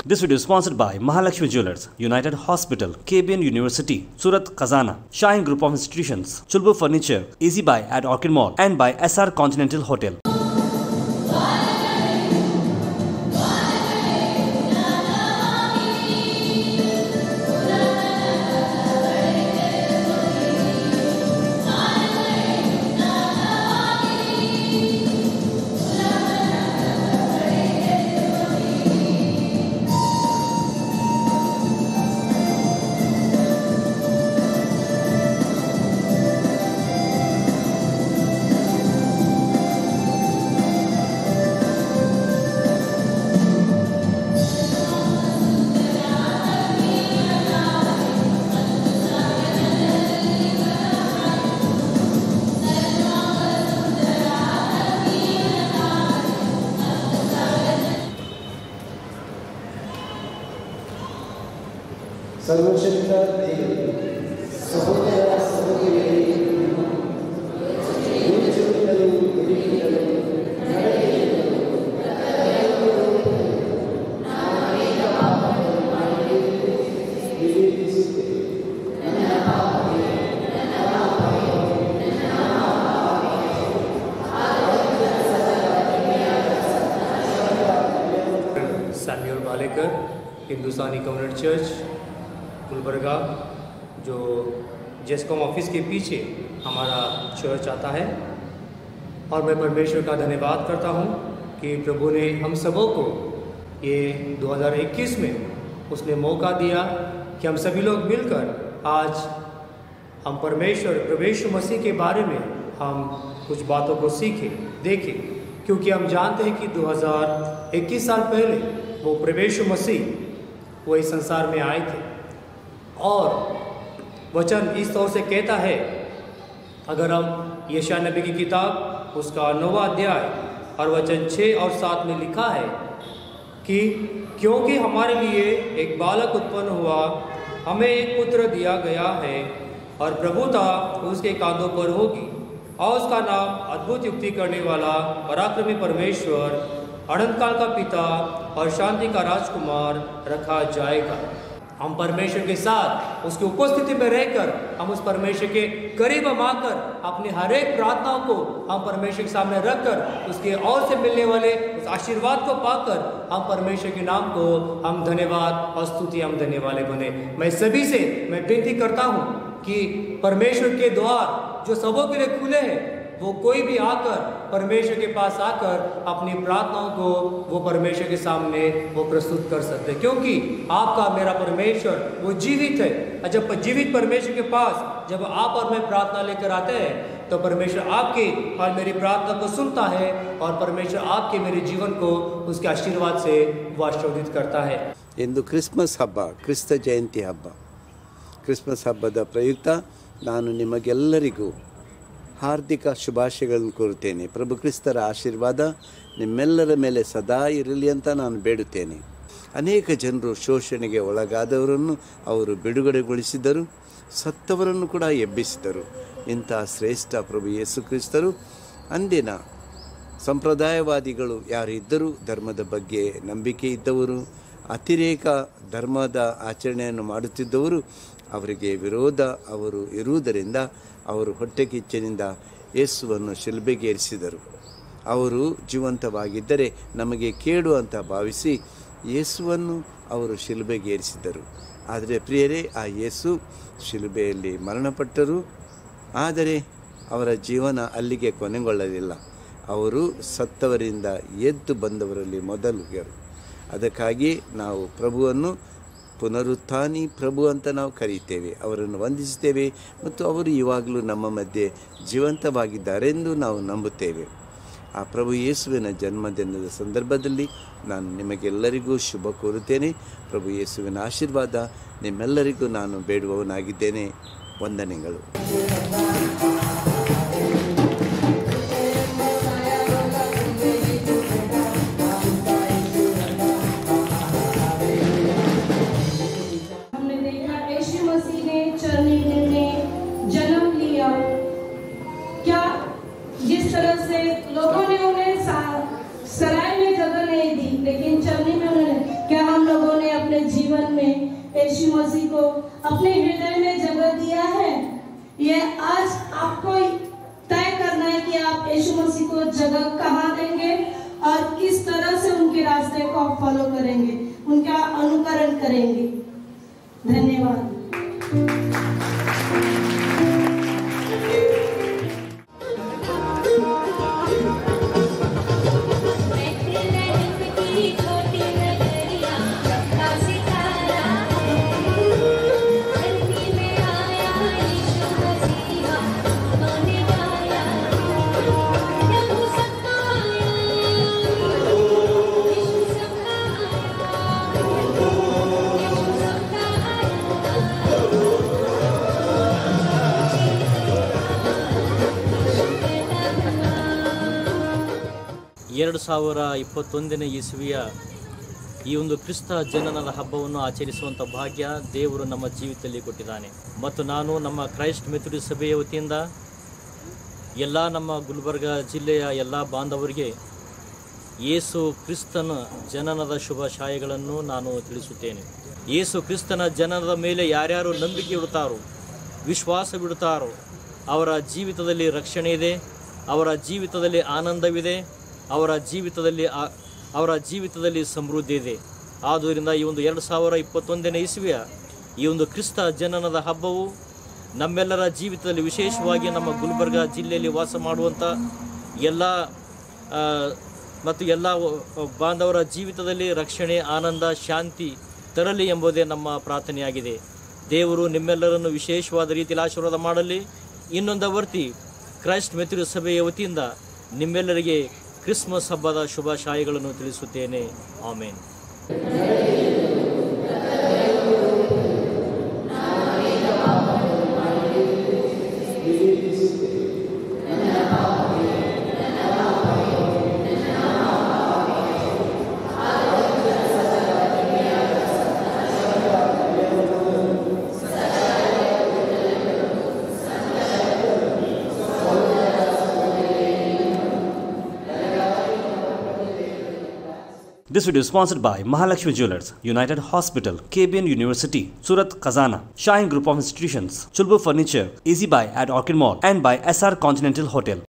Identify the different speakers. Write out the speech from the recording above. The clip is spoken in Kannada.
Speaker 1: This video is sponsored by Mahalakshmi Jewelers, United Hospital, KBN University, Surat Khazana, Shine Group of Institutions, Chulbur Furniture, Easy Buy at Orchid Mall, and by SR Continental Hotel.
Speaker 2: सर्वशक्ता देवी सहोदरा सहोदरी
Speaker 3: Samuel Walekar, Hindustani community church Gulbarga, जो जेस्कॉम ऑफिस के पीछे हमारा चर्च आता है। और मैं परमेश्वर का धन्यवाद करता हूँ कि प्रभु ने हम सबों को ये 2021 में उसने मौका दिया कि हम सभी लोग मिलकर आज हम परमेश्वर प्रभु यीशु मसीह के बारे में हम कुछ बातों को सीखें, देखें, क्योंकि हम जानते हैं कि 2021 साल पहले वो प्रभु यीशु मसीह वो इस संसार में आए थे। और वचन इस तौर से कहता है, अगर हम यशायाह नबी की किताब उसका 9वां अध्याय और वचन 6 और 7 में लिखा है कि क्योंकि हमारे लिए एक बालक उत्पन्न हुआ, हमें एक पुत्र दिया गया है और प्रभुता उसके कांधों पर होगी और उसका नाम अद्भुत युक्ति करने वाला, पराक्रमी परमेश्वर, अनंत काल का पिता और शांति का राजकुमार रखा जाएगा। हम परमेश्वर के साथ उसकी उपस्थिति में रहकर हम उस परमेश्वर के करीब आकर अपने हर एक प्रार्थनाओं को हम परमेश्वर के सामने रखकर उसके और से मिलने वाले उस आशीर्वाद को पाकर हम परमेश्वर के नाम को हम धन्यवाद और स्तुति हम देने वाले बने। मैं सभी से मैं विनती करता हूँ कि परमेश्वर के द्वार जो सबों के लिए खुले हैं, वो कोई भी आकर परमेश्वर के पास आकर अपनी प्रार्थनाओं को वो परमेश्वर के सामने वो प्रस्तुत कर सकते हैं, क्योंकि आपका मेरा परमेश्वर वो जीवित है। और जब जीवित परमेश्वर के पास जब आप और मैं प्रार्थना लेकर आते हैं तो परमेश्वर आपकी और मेरी प्रार्थना को सुनता है और परमेश्वर आपके मेरे जीवन को उसके आशीर्वाद से वो आशीर्वादित करता है।
Speaker 2: इंದು क्रिसमस हब्ब, क्रिस्त जयंती हब्ब, क्रिसमस हब्बದ ಪ್ರಯುಕ್ತ ನಾನು ನಿಮಗೆಲ್ಲರಿಗೂ ಹಾರ್ದಿಕ ಶುಭಾಶಯಗಳನ್ನು ಕೋರುತ್ತೇನೆ। ಪ್ರಭು ಕ್ರಿಸ್ತರ ಆಶೀರ್ವಾದ ನಿಮ್ಮೆಲ್ಲರ ಮೇಲೆ ಸದಾ ಇರಲಿ ಅಂತ ನಾನು ಬೇಡುತ್ತೇನೆ। ಅನೇಕ ಜನರು ಶೋಷಣೆಗೆ ಒಳಗಾದವರನ್ನು ಅವರು ಬಿಡುಗಡೆಗೊಳಿಸಿದರು, ಸತ್ತವರನ್ನು ಕೂಡ ಎಬ್ಬಿಸಿದರು। ಇಂಥ ಶ್ರೇಷ್ಠ ಪ್ರಭು ಯೇಸು ಕ್ರಿಸ್ತರು ಅಂದಿನ ಸಂಪ್ರದಾಯವಾದಿಗಳು ಯಾರು ಇದ್ದರೂ, ಧರ್ಮದ ಬಗ್ಗೆ ನಂಬಿಕೆ ಇದ್ದವರು, ಅತಿರೇಕ ಧರ್ಮದ ಆಚರಣೆಯನ್ನು ಮಾಡುತ್ತಿದ್ದವರು, ಅವರಿಗೆ ವಿರೋಧ ಅವರು ಇರುವುದರಿಂದ ಅವರು ಹೊಟ್ಟೆಕಿಚ್ಚನಿಂದ ಯೇಸುವನ್ನು ಶಿಲುಬೆಗೇರಿಸಿದರು। ಅವರು ಜೀವಂತವಾಗಿದ್ದರೆ ನಮಗೆ ಕೇಡು ಅಂತ ಭಾವಿಸಿ ಯೇಸುವನ್ನು ಅವರು ಶಿಲುಬೆಗೇರಿಸಿದರು। ಆದರೆ ಪ್ರಿಯರೇ, ಆ ಯೇಸು ಶಿಲುಬೆಯಲ್ಲಿ ಮರಣಪಟ್ಟರು, ಆದರೆ ಅವರ ಜೀವನ ಅಲ್ಲಿಗೆ ಕೊನೆಗೊಳ್ಳಲಿಲ್ಲ। ಅವರು ಸತ್ತವರಿಂದ ಎದ್ದು ಬಂದವರಲ್ಲಿ ಮೊದಲಿಗರು। ಅದಕ್ಕಾಗಿ ನಾವು ಪ್ರಭುವನ್ನು ಪುನರುತ್ಥಾನಿ ಪ್ರಭು ಅಂತ ನಾವು ಕರೀತೇವೆ, ಅವರನ್ನು ವಂದಿಸುತ್ತೇವೆ ಮತ್ತು ಅವರು ಇವಾಗಲೂ ನಮ್ಮ ಮಧ್ಯೆ ಜೀವಂತವಾಗಿದ್ದಾರೆಂದು ನಾವು ನಂಬುತ್ತೇವೆ। ಆ ಪ್ರಭು ಯೇಸುವಿನ ಜನ್ಮದಿನದ ಸಂದರ್ಭದಲ್ಲಿ ನಾನು ನಿಮಗೆಲ್ಲರಿಗೂ ಶುಭ ಕೋರುತ್ತೇನೆ। ಪ್ರಭು ಯೇಸುವಿನ ಆಶೀರ್ವಾದ ನಿಮ್ಮೆಲ್ಲರಿಗೂ ನಾನು ಬೇಡುವವನಾಗಿದ್ದೇನೆ। ವಂದನೆಗಳು।
Speaker 4: लोगों ने उन्हें सराय में जगह नहीं दी, लेकिन चलने में उन्होंने क्या हम लोगों ने जीवन में यीशु मसीह को अपने हृदय में जगह दिया है, ये आज आपको तय करना है कि आप यीशु मसीह को जगह कहाँ देंगे और किस तरह से उनके रास्ते को आप फॉलो करेंगे, उनका अनुकरण करेंगे। धन्यवाद।
Speaker 5: ಎರಡು 2021ನೇ ಇಸವಿಯ ಈ ಒಂದು ಕ್ರಿಸ್ತ ಜನನದ ಹಬ್ಬವನ್ನು ಆಚರಿಸುವಂಥ ಭಾಗ್ಯ ದೇವರು ನಮ್ಮ ಜೀವಿತದಲ್ಲಿ ಕೊಟ್ಟಿದ್ದಾನೆ. ಮತ್ತು ನಾನು ನಮ್ಮ ಕ್ರೈಸ್ಟ್ ಮೆಥೋಡಿಸ್ಟ್ ಸಭೆಯ ವತಿಯಿಂದ ಎಲ್ಲ ನಮ್ಮ ಗುಲ್ಬರ್ಗ ಜಿಲ್ಲೆಯ ಎಲ್ಲ ಬಾಂಧವರಿಗೆ ಯೇಸು ಕ್ರಿಸ್ತನ ಜನನದ ಶುಭಾಶಯಗಳನ್ನು ನಾನು ತಿಳಿಸುತ್ತೇನೆ. ಯೇಸು ಕ್ರಿಸ್ತನ ಜನನದ ಮೇಲೆ ಯಾರ್ಯಾರು ನಂಬಿಕೆ ಇಡುತ್ತಾರೋ, ವಿಶ್ವಾಸವಿಡುತ್ತಾರೋ, ಅವರ ಜೀವಿತದಲ್ಲಿ ರಕ್ಷಣೆ ಇದೆ, ಅವರ ಜೀವಿತದಲ್ಲಿ ಆನಂದವಿದೆ, ಅವರ ಜೀವಿತದಲ್ಲಿ ಸಮೃದ್ಧಿ ಇದೆ. ಆದ್ದರಿಂದ ಈ ಒಂದು 2021ನೇ ಇಸವಿಯ ಈ ಒಂದು ಕ್ರಿಸ್ತ ಜನನದ ಹಬ್ಬವು ನಮ್ಮೆಲ್ಲರ ಜೀವಿತದಲ್ಲಿ, ವಿಶೇಷವಾಗಿ ನಮ್ಮ ಗುಲ್ಬರ್ಗ ಜಿಲ್ಲೆಯಲ್ಲಿ ವಾಸ ಮಾಡುವಂಥ ಎಲ್ಲ ಬಾಂಧವರ ಜೀವಿತದಲ್ಲಿ ರಕ್ಷಣೆ, ಆನಂದ, ಶಾಂತಿ ತರಲಿ ಎಂಬುದೇ ನಮ್ಮ ಪ್ರಾರ್ಥನೆಯಾಗಿದೆ. ದೇವರು ನಿಮ್ಮೆಲ್ಲರನ್ನು ವಿಶೇಷವಾದ ರೀತಿಯಲ್ಲಿ ಆಶೀರ್ವಾದ ಮಾಡಲಿ. ಇನ್ನೊಂದು ವರ್ತಿ ಕ್ರೈಸ್ಟ್ ಮೆಥೋಡಿಸ್ಟ್ ಸಭೆಯ ವತಿಯಿಂದ ನಿಮ್ಮೆಲ್ಲರಿಗೆ ಕ್ರಿಸ್ಮಸ್ ಹಬ್ಬದ ಶುಭಾಶಯಗಳನ್ನು ತಿಳಿಸುತ್ತೇನೆ. ಆಮೇನ್.
Speaker 1: This video is sponsored by Mahalakshmi Jewelers, United Hospital, KBN University, Surat Khazana, Shine Group of Institutions, Chulbur Furniture, Easy Buy at Orchid Mall, and by SR Continental Hotel.